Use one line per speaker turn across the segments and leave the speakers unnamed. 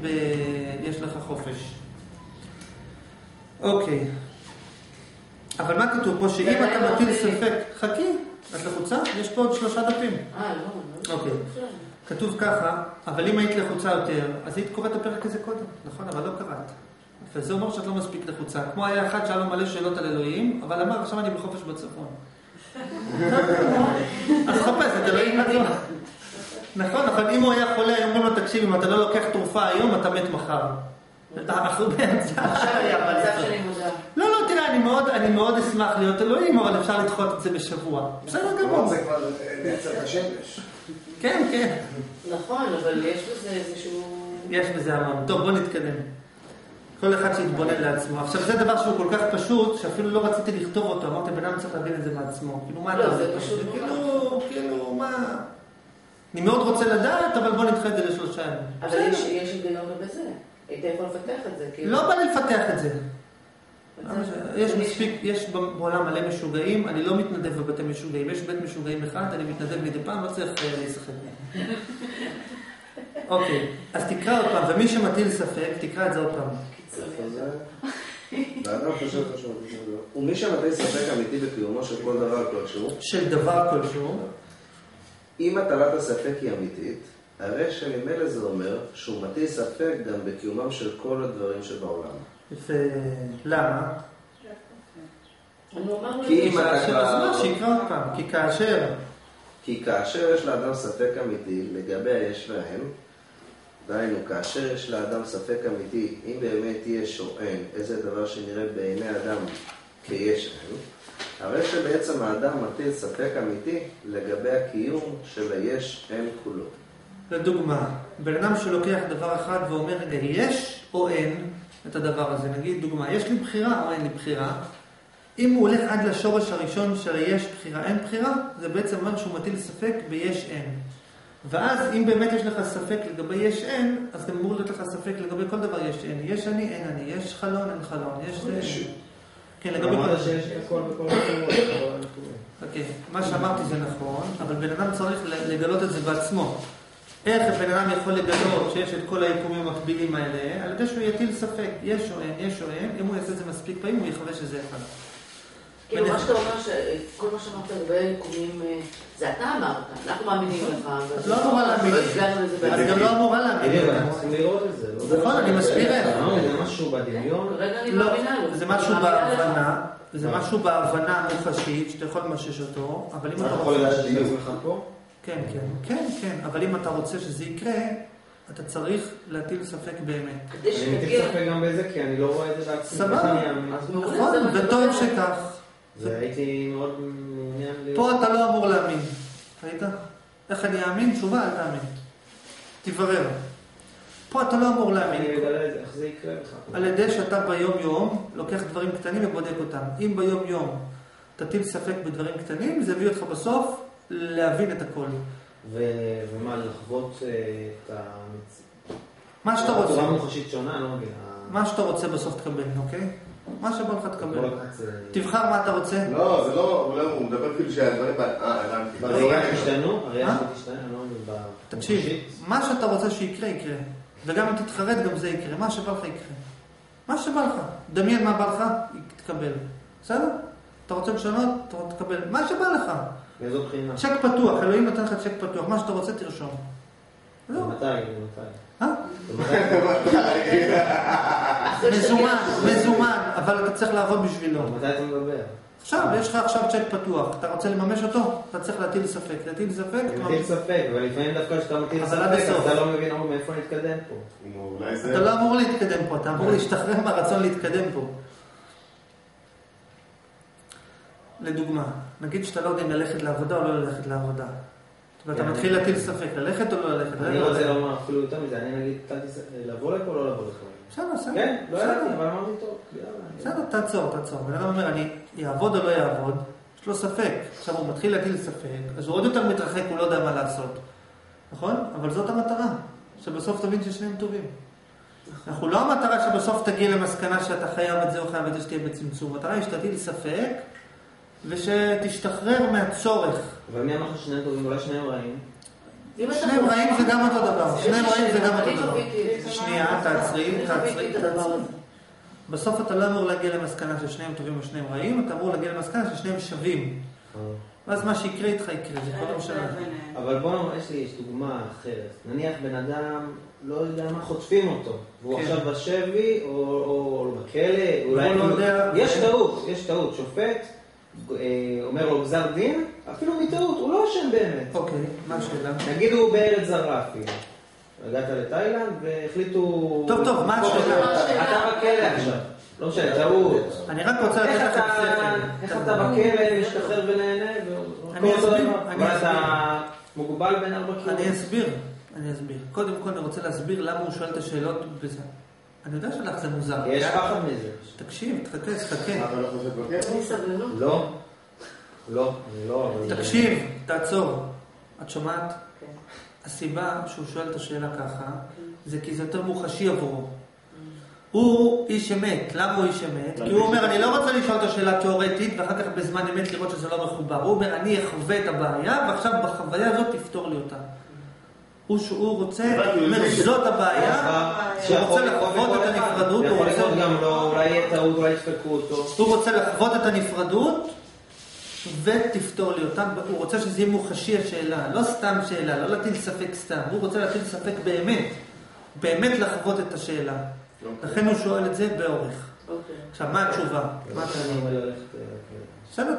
יש לך חופש. אוקיי. אבל מה כתוב פה? שאם אתה מטיל ספק, חכי, את לחוצה? יש פה עוד 3 דפים.
לא.
אוקיי. כתוב ככה, אבל אם היית לחוצה יותר, אז היית קוראת את הפרק הזה קודם, נכון? אבל לא קראת. וזה אומר שאת לא מספיק לחוצה. כמו היה אחד שהיה לו מלא שאלות על אלוהים, אבל אמר, עכשיו אני בחופש בצפון. אז חפש את אלוהים עצמו. נכון, אם הוא היה חולה, אומרים לו, תקשיב, אם אתה לא לוקח תרופה היום, אתה מת מחר. אנחנו באמצע.
עכשיו אני במצב שאני מודע.
לא, תראה, אני מאוד אשמח להיות אלוהים, אבל אפשר לדחות את זה בשבוע. בסדר גמור.
זה כבר לייצר את השמש.
כן.
נכון, אבל יש בזה איזשהו...
יש בזה המון. טוב, בוא נתקדם. כל אחד שיתבונן לעצמו. עכשיו, זה דבר שהוא כל כך פשוט, שאפילו לא רציתי לכתוב אותו. אמרתי, בן אדם צריך להבין את זה מעצמו. כאילו, מה אתה...
לא, זה פשוט...
כאילו, מה... אני מאוד רוצה לדעת, אבל בוא נדחה את זה ל3 ימים.
אבל יש היגיון בזה. היית יכול לפתח את זה.
לא בא לי לפתח את זה. יש בעולם מלא משוגעים, אני לא מתנדב בבתי משוגעים. יש בית משוגעים אחד, אני מתנדב מדי פעם, לא צריך להיסחק. אוקיי, אז תקרא עוד פעם, ומי שמטיל ספק, תקרא את זה עוד פעם.
ומי שמטיל ספק אמיתי בקיומו של כל דבר כלשהו,
של דבר כלשהו,
אם הטלת הספק היא אמיתית, הרי שממילא זה אומר שהוא מטיל ספק גם בקיומם של כל הדברים שבעולם.
ולמה?
כי אם
אתה שיקרא עוד פעם, כי
כאשר יש לאדם ספק אמיתי לגבי היש והאין, דהיינו, כאשר יש לאדם ספק אמיתי, אם באמת יש או אין איזה דבר שנראה בעיני אדם כיש אין, הרי שבעצם האדם מטיל ספק אמיתי לגבי הקיום של היש אין כולו.
לדוגמה, בן אדם שלוקח דבר אחד ואומר, רגע, יש או אין את הדבר הזה. נגיד, דוגמה, יש לי בחירה או אין לי בחירה. אם הוא הולך עד לשורש הראשון של יש בחירה, אין בחירה, זה בעצם אומר שהוא מטיל ספק ביש אין. ואז אם באמת יש לך ספק לגבי יש אין, אז גם אמור להיות לך ספק לגבי כל דבר יש אין. יש אני, אין אני. יש חלון, אין חלון. יש זה... כן, לגבי כל...
שיש הכל בכל מקומות.
אוקיי, מה שאמרתי זה נכון, אבל בן אדם צריך לגלות את זה בעצמו. איך בן אדם יכול לגלות שיש את כל היקומים המקבילים האלה, על ידי שהוא יטיל ספק, יש או אין, יש או אין, אם הוא יעשה את זה מספיק פעמים, הוא יחווה שזה אחד.
כאילו, מה שאתה אומר, שכל מה שאמרת לגבי היקומים, זה אתה אמרת, אנחנו מאמינים לך.
את לא אמורה להאמין. אני גם לא אמורה להאמין.
אנחנו צריכים לראות את זה.
נכון, אני מסביר איך.
זה משהו בדמיון.
כרגע אני מאמינה לו.
זה משהו בהבנה, זה משהו בהבנה מוחשית, שאתה יכול למשש אותו, אבל אם אתה
יכול לדעת את עצמך פה?
כן, אבל אם אתה רוצה שזה יקרה, אתה צריך להטיל ספק באמת.
אני מטיל ספק גם בזה, כי אני לא רואה את זה בעצמי.
סבבה, נכון, וטוב שכך.
והייתי מאוד מעוניין להיות...
פה אתה לא אמור להאמין. ראית? איך אני אאמין? תשובה, אל תאמין. תברר. פה אתה לא אמור להאמין.
אני מגלה את זה, איך זה יקרה לך?
על ידי שאתה ביום יום לוקח דברים קטנים ובודק אותם. אם ביום יום תטיל ספק בדברים קטנים, זה הביא אותך בסוף להבין את הכל.
ומה, לחוות את
מה שאתה רוצה.
התורה מוחשית שונה, לא מבין.
מה שאתה רוצה בסוף תקבל, אוקיי? מה שבא לך תקבל. תבחר מה אתה רוצה.
לא, זה לא, הוא מדבר כאילו שהדברים... הבנתי.
בראייה תשתנו? הראייה תשתנו? אני לא מבין.
תקשיב, מה שאתה רוצה שיקרה, יקרה. וגם אם תתחרט, גם זה יקרה. מה שבא לך יקרה. מה שבא לך. דמיין מה בא לך, תקבל. בסדר? אתה רוצה לשנות, אתה רוצה תקבל. מה שבא לך.
באיזו בחינה?
צ'ק פתוח, אלוהים נותן לך צ'ק פתוח. מה שאתה רוצה, תרשום.
מתי?
מזומן, אבל אתה צריך לעבוד בשבילו.
מתי אתה מדבר?
עכשיו, יש לך עכשיו צ'ק פתוח. אתה רוצה לממש אותו? אתה צריך להטיל ספק. להטיל ספק?
להטיל ספק, אבל לפעמים דווקא כשאתה מטיל ספק, אתה לא מבין מאיפה להתקדם פה.
אתה לא אמור להתקדם פה, אתה אמור להשתחרר מהרצון להתקדם פה. לדוגמה, נגיד שאתה לא יודע אם ללכת לעבודה או לא ללכת לעבודה. ואתה מתחיל להטיל ספק, ללכת או לא ללכת?
אני רוצה לומר אפילו יותר מזה, אני נגיד, לבוא לפה או לא לבוא לפה?
בסדר.
כן, לא ידעתי, אבל אמרתי טוב.
בסדר, תעצור. בן אדם אומר, אני יעבוד או לא יעבוד, יש לו ספק. עכשיו הוא מתחיל להטיל ספק, אז הוא עוד יותר מתרחק, הוא לא יודע מה לעשות. נכון? אבל זאת המטרה, שבסוף תבין ששניהם טובים. אנחנו לא המטרה שבסוף תגיע למסקנה שאתה חייב את זה או חייב את זה שתהיה בצמצום. המטרה היא שתטיל ספק, ושתשתחרר מהצורך.
אבל מי אמר ששניהם טובים, אולי שניהם רעים?
שניהם רעים זה גם אותו דבר. שניהם רעים זה גם אותו דבר. שנייה, תעצרי. בסוף אתה לא אמור להגיע למסקנה ששניהם טובים ושניהם רעים, אתה אמור להגיע למסקנה ששניהם שווים. ואז מה שיקרה איתך יקרה, זה כל משנה.
אבל בואו, יש דוגמה אחרת. נניח בן אדם, לא יודע מה, חוטפים אותו. והוא עכשיו בשבי או בכלא, אולי
לא יודע.
יש טעות. שופט אומר לו גזר דין, אפילו מטעות, הוא לא אשם באמת.
אוקיי, מה השאלה?
נגיד הוא בארץ זרה אפילו. הגעת לתאילנד והחליטו...
טוב, מה השאלה?
אתה בכלא עכשיו. לא משנה, טעות.
אני רק רוצה לתת לך את ספר.
איך אתה בכלא, משתחרר ונהנה?
אני אסביר.
אבל אתה מוגבל בין 4 קילו.
אני אסביר. קודם כל אני רוצה להסביר למה הוא שואל את השאלות בזה. אני יודע שלך זה מוזר.
יש פחד מזה.
תקשיב, תחכה.
אתה לא חושב בכיף?
אני סבלנות.
לא.
תקשיב, תעצור. את שומעת? הסיבה שהוא שואל את השאלה ככה, זה כי זה יותר מוחשי עבורו. הוא איש אמת. למה הוא איש אמת? כי הוא אומר, אני לא רוצה לשאול את השאלה תיאורטית, ואחר כך בזמן אמת לראות שזה לא מחובר. הוא אומר, אני אחווה את הבעיה, ועכשיו בחוויה הזאת תפתור לי אותה. הוא רוצה, זאת הבעיה, שהוא רוצה לחוות את הנפרדות.
יכול להיות גם לא, אולי יהיה טעות, אולי יתפקו אותו.
הוא רוצה לחוות את הנפרדות, ותפתור לי אותם. הוא רוצה שזה יהיה מוחשי השאלה, לא סתם שאלה, לא להטיל ספק סתם. הוא רוצה להטיל ספק באמת לחוות את השאלה. לכן הוא שואל את זה באורך. עכשיו, מה התשובה? בסדר,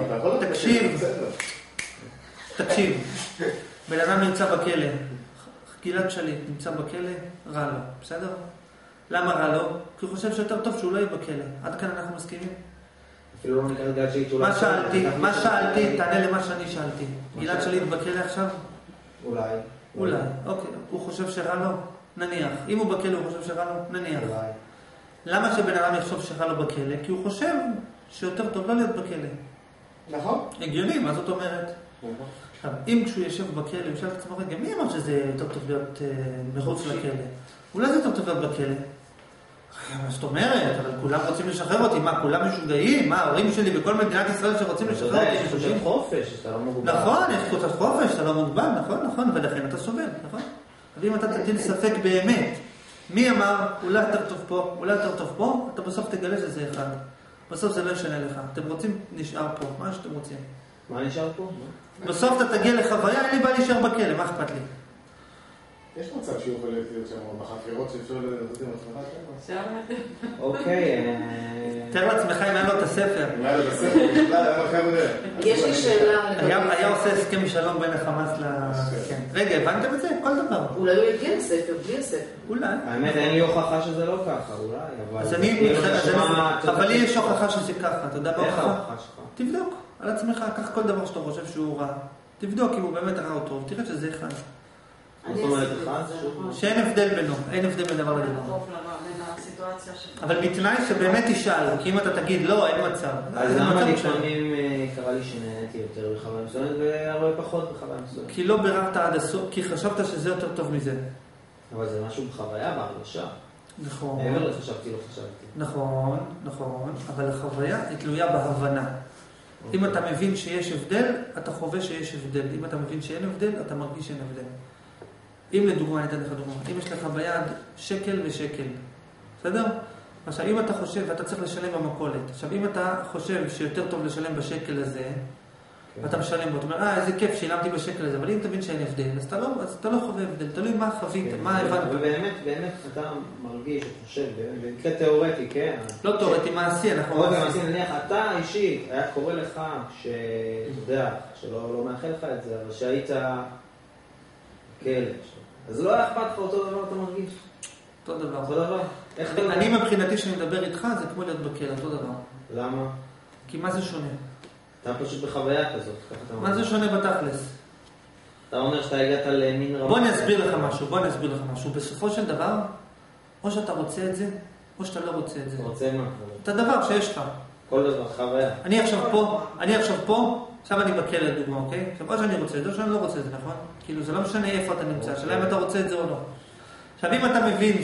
תקשיב. בן אדם נמצא בכלא. גלעד שליט נמצא בכלא, רע לו. בסדר? למה רע לו? כי הוא חושב שיותר טוב שהוא לא יהיה בכלא. עד כאן אנחנו מסכימים?
אפילו לא נקרא גלעד שליט.
מה שאלתי? תענה למה שאני שאלתי. גלעד שליט בכלא עכשיו? אולי. אוקיי. הוא חושב שרע לו? נניח. אם הוא בכלא הוא חושב שרע לו? נניח. למה שבן אדם יחשוב שרע לו בכלא? כי הוא חושב שיותר טוב לא להיות בכלא.
נכון.
הגיוני, מה זאת אומרת? עכשיו, אם כשהוא יושב בכלא, הוא יושב את עצמו רגע, מי אמר שזה יותר טוב להיות מחוץ לכלא? אולי זה יותר טוב להיות בכלא? מה זאת אומרת? אבל כולם רוצים לשחרר אותי. מה, כולם משוגעים? מה, ההורים שלי בכל מדינת ישראל שרוצים לשחרר אותי?
יש קבוצת חופש, אתה לא מוגבל.
נכון, יש קבוצת חופש, אתה לא מוגבל, נכון, ולכן אתה סובל, נכון? אבל אם אתה תטיל ספק באמת, מי אמר, אולי יותר טוב פה, אולי יותר טוב פה, אתה בסוף תגלה שזה אחד. בסוף זה לא ישנה לך. אתם רוצים, נשאר פה, מה שאתם רוצים.
מה נשאר פה?
בסוף אתה תגיע לחוויה, אין לי בעיה להישאר בכלא, מה אכפת לי?
יש מצב שהוא יכול להיות שם בחפירות שאפשר לדעת עם עצמך?
אוקיי.
תאר לעצמך אם היה לו את הספר.
יש לי שאלה.
היה עושה הסכם שלום בין החמאס רגע, הבנתם את זה? כל דבר.
אולי הוא יגיע לספר, בלי הספר.
אולי.
האמת, אין לי הוכחה שזה לא ככה, אולי.
אבל לי יש הוכחה שזה ככה, אתה יודע מה
איך
הוכחה?
ההוכחה שלך?
תבדוק על עצמך, קח כל דבר שאתה חושב שהוא רע. תבדוק אם הוא באמת רע או טוב, תראה שזה אחד.
זאת אומרת אחד?
שאין הבדל בינו, אין הבדל בין דבר לדבר. אבל בתנאי שבאמת תשאל, כי אם אתה תגיד לא, אין מצב.
אז למה לפעמים קרה לי שנהניתי יותר בחוויה מסוימת והרבה פחות בחוויה מסוימת?
כי לא ביררת עד הסוף, כי חשבת שזה יותר טוב מזה.
אבל זה משהו בחוויה, בהרגשה.
נכון.
מעבר לחשבתי, לא חשבתי.
נכון, אבל החוויה היא תלויה בהבנה. אם אתה מבין שיש הבדל, אתה חווה שיש הבדל. אם אתה מבין שאין הבדל, אתה מרגיש שאין הבדל. אם לדוגמה, אני אתן לך דוגמה, אם יש לך ביד שקל ושקל, בסדר? עכשיו, אם אתה חושב, ואתה צריך לשלם במכולת, עכשיו, אם אתה חושב שיותר טוב לשלם בשקל הזה, אתה משלם בו, אתה אומר, איזה כיף, שילמתי בשקל הזה, אבל אם תבין שאין הבדל, אז אתה לא חווה הבדל, תלוי מה חווית, מה הבנת.
אבל באמת, אתה מרגיש, אתה חושב, במקרה תיאורטי, כן?
לא תיאורטי, מעשי, אנחנו
מעשי. נניח, אתה אישית, היה קורא לך, שאתה יודע, שלא מאחל לך את זה, אבל שהיית כלב, אז לא היה אכפת לך אותו דבר, אתה מרגיש?
אותו דבר.
אותו דבר?
אני מבחינתי שאני מדבר איתך, זה כמו להיות בכלא, אותו דבר.
למה?
כי מה זה שונה?
אתה פשוט בחוויה כזאת.
מה זה שונה בתכלס?
אתה אומר שאתה הגעת למין רמה.
בוא אני אסביר לך משהו. בסופו של דבר, או שאתה רוצה את זה, או שאתה לא רוצה את זה.
רוצה מה?
את הדבר שיש לך.
כל דבר, חוויה.
אני עכשיו פה, עכשיו אני בכלא לדוגמה, אוקיי? עכשיו, או שאני רוצה את זה, או שאני לא רוצה את זה, נכון? כאילו, זה לא משנה איפה אתה נמצא, השאלה אם אתה רוצה את זה או לא. עכשיו, אם אתה מבין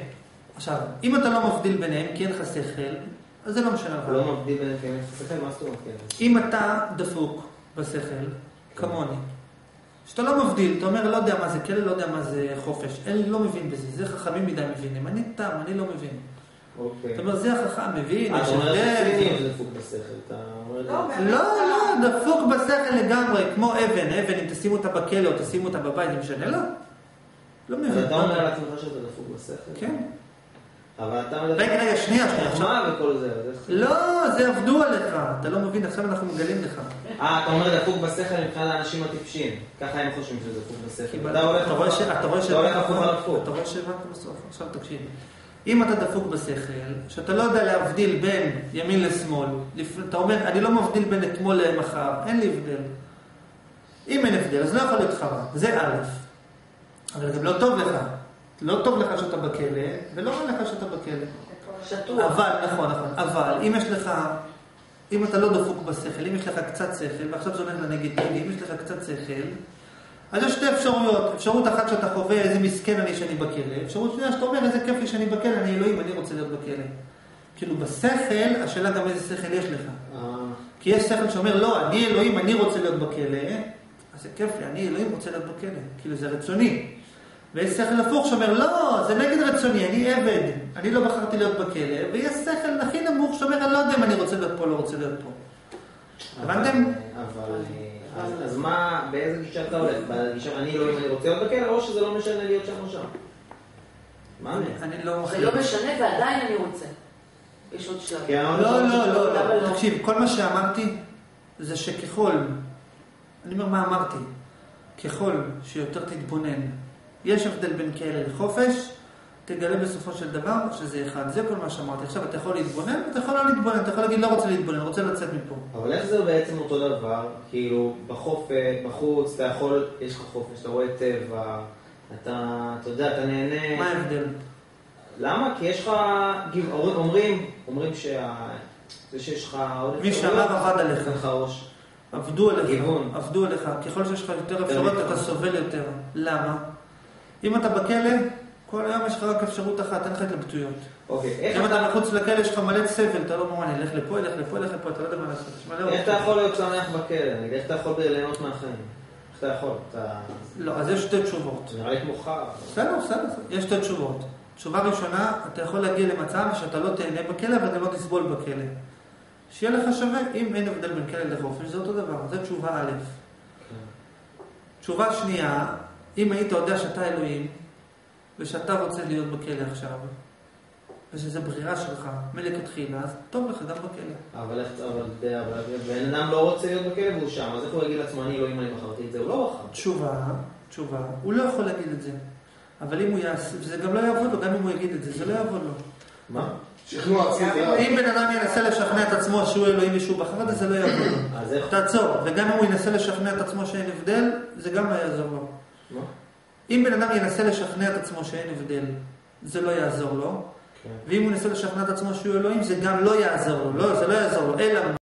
אם אתה לא מבדיל ביניהם, כי אין לך שכל, אז זה לא משנה לך.
לא מבדיל ביניהם, כי אין לך שכל, מה זאת אומרת?
אם אתה דפוק בשכל, כמוני, שאתה לא מבדיל, אתה אומר, לא יודע מה זה כלא, לא יודע מה זה חופש. אני לא מבין בזה, זה חכמים מדי מבינים. אני תם, אני לא מבין.
אוקיי.
אתה אומר, זה החכם מבין,
אתה
יש
אומר
הבדל.
שסינים זה דפוק בשכל, אתה אומר...
לא, דפוק בשכל לגמרי, כמו אבן, אם תשימו אותה בכלא או תשימו אותה בבית, זה משנה? לא מבין.
אז אתה אומר לעצמך שאתה דפוק בשכל?
כן.
אבל אתה מדבר...
רגע, שנייה.
חכמה וכל זה.
לא, זה עבדו עליך, אתה לא מבין, עכשיו אנחנו מגלים לך.
אתה אומר דפוק בשכל מבחינת האנשים הטיפשים. ככה הם חושבים שזה דפוק בשכל. אתה הולך הפוך על הפוך.
אתה רואה שהבנת בסוף, עכשיו תקשיב. אם אתה דפוק בשכל, שאתה לא יודע להבדיל בין ימין לשמאל, אתה אומר, אני לא מבדיל בין אתמול למחר, אין לי הבדל. אם אין הבדל, אז לא יכול להיות חרא, זה א', אבל גם לא טוב לך. לא טוב לך שאתה בכלא, ולא רע לך שאתה בכלא.
שטוח.
אבל, נכון, אבל אם יש לך, אם אתה לא דפוק בשכל, אם יש לך קצת שכל, ועכשיו זה הולך לנגטיבי, אם יש לך קצת שכל, אז יש שתי אפשרויות. אפשרות אחת שאתה חווה איזה מסכן אני שאני בכלא, אפשרות שנייה שאתה אומר איזה כיף לי שאני בכלא, אני אלוהים, אני רוצה להיות בכלא. כאילו בשכל, השאלה גם איזה שכל יש לך. כי יש שכל שאומר, לא, אני אלוהים, אני רוצה להיות בכלא, אז זה כיף לי, אני אלוהים רוצה להיות בכלא. כאילו זה רצוני. ויש שכל הפוך שאומר, לא, זה נגד רצוני, אני עבד, אני לא בחרתי להיות בכלא, ויש שכל הכי נמוך שאומר, אני לא יודע אם אני רוצה להיות פה, לא רוצה להיות פה. הבנתם?
אז מה, באיזה גישה אתה הולך? בגישה, אני אלוהים, אני רוצה להיות בכלא, או שזה לא משנה להיות שם או שם? מה אני?
זה לא משנה ועדיין אני רוצה. יש עוד שלב.
לא, תקשיב, כל מה שאמרתי זה שככל, אני אומר מה אמרתי, ככל שיותר תתבונן, יש הבדל בין כלא לחופש, תגלה בסופו של דבר שזה אחד. זה כל מה שאמרתי. עכשיו אתה יכול להתבונן, אתה יכול לא להתבונן, אתה יכול להגיד לא רוצה להתבונן, רוצה לצאת מפה.
אבל איך זה בעצם אותו דבר? כאילו בחוץ, אתה יכול, יש לך חופש, אתה רואה טבע, אתה יודע, אתה נהנה.
מה ההבדל?
למה? כי יש לך, אומרים שיש לך...
מי שאמר עבד עליך. עבדו עליך. ככל שיש לך יותר אפשרות, אתה סובל יותר. למה? אם אתה בכלא, כל היום יש לך רק אפשרות אחת, אין לך התלבטויות. אם אתה מחוץ לכלא, יש לך מלא סבל, אתה לא מוכן, ילך לפה, אתה לא יודע מה לעשות.
איך אתה יכול להיות שמח בכלא? איך אתה יכול ליהנות מהחיים? איך אתה יכול?
לא, אז יש שתי תשובות.
נראה לי כמו חר.
בסדר, יש שתי תשובות. תשובה ראשונה, אתה יכול להגיע למצב שאתה לא תהנה בכלא, ואתה לא תסבול בכלא. שיהיה לך שווה, אם אין הבדל בין כלא לחופש, זה אותו דבר. זה תשובה א'. תשובה שנייה, אם היית יודע שאתה אלוהים, ושאתה רוצה להיות בכלא עכשיו, ושזו בחירה שלך, מלכתחילה, אז טוב לך גם בכלא.
אבל בן אדם לא רוצה להיות בכלא והוא שם, אז איך הוא יגיד לעצמו, אני אלוהים, אני בחרתי את זה? הוא לא בחר.
תשובה, הוא לא יכול להגיד את זה. אבל אם הוא יעשה, וזה גם לא יעבוד לו, גם אם הוא יגיד את זה, זה לא יעבוד לו.
מה?
שכנוע עצמי.
אם בן אדם ינסה לשכנע את עצמו שהוא אלוהים ושהוא בחר את זה, זה לא יעבוד לו. תעצור, וגם אם הוא ינסה לשכנע את עצמו שאין הבדל, זה גם לא יעזור לו.
מה?
אם בן אדם ינסה לשכנע את עצמו שאין הבדל, זה לא יעזור לו. ואם הוא ינסה לשכנע את עצמו שהוא אלוהים, זה גם לא יעזור לו. לא, זה לא יעזור לו. אלא